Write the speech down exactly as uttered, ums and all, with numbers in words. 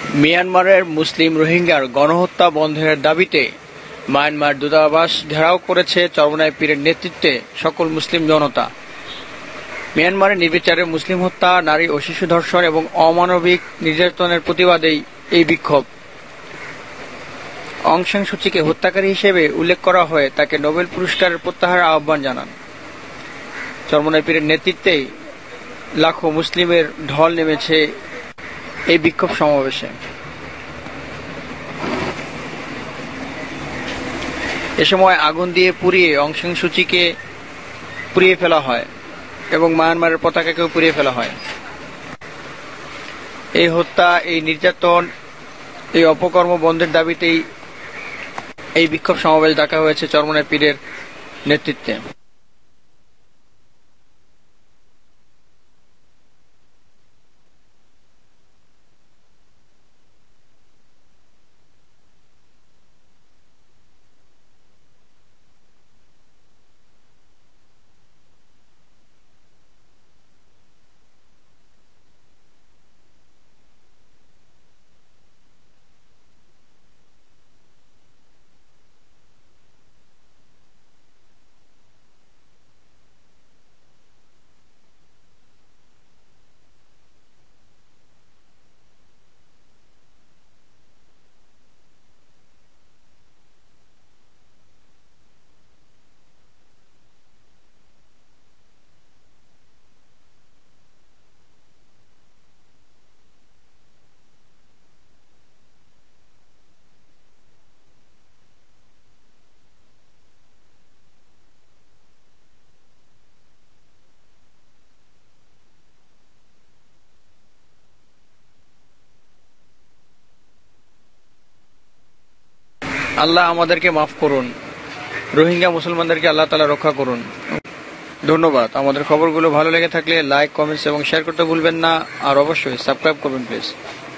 মিয়ানমারের মুসলিম রোহিঙ্গার গণহত্যা বন্ধের দাবিতে মায়ানমার দূতাবাস ঘেরাও করেছে চরমোনাই পীরের নেতৃত্বে সকল মুসলিম জনতা। মিয়ানমারের নির্বিচারে মুসলিম হত্যা, নারী ও শিশু ধর্ষণ এবং অমানবিক নির্যাতনের প্রতিবাদেই এই বিক্ষোভ। অং সান সুচিকে হত্যাকারী হিসেবে উল্লেখ করা হয়ে তাকে নোবেল পুরস্কারের প্রত্যাহারের আহ্বান জানান। চরমোনাই পীরের নেতৃত্বে লাখো মুসলিমের ঢল নেমেছে এই বিক্ষোভ সমাবেশে। এ সময় আগুন দিয়ে পুড়িয়ে অং সান সুচিকে পুড়িয়ে ফেলা হয় এবং মায়ানমারের পতাকাকেও পুড়িয়ে ফেলা হয়। এই হত্যা, এই নির্যাতন, এই অপকর্ম বন্ধের দাবিতেই এই বিক্ষোভ সমাবেশ ডাকা হয়েছে চরমোনাই পীরের নেতৃত্বে। আল্লাহ আমাদেরকে মাফ করুন, রোহিঙ্গা মুসলমানদেরকে আল্লাহ তাআলা রক্ষা করুন। ধন্যবাদ। আমাদের খবরগুলো ভালো লেগে থাকলে লাইক, কমেন্টস এবং শেয়ার করতে ভুলবেন না, আর অবশ্যই সাবস্ক্রাইব করবেন প্লিজ।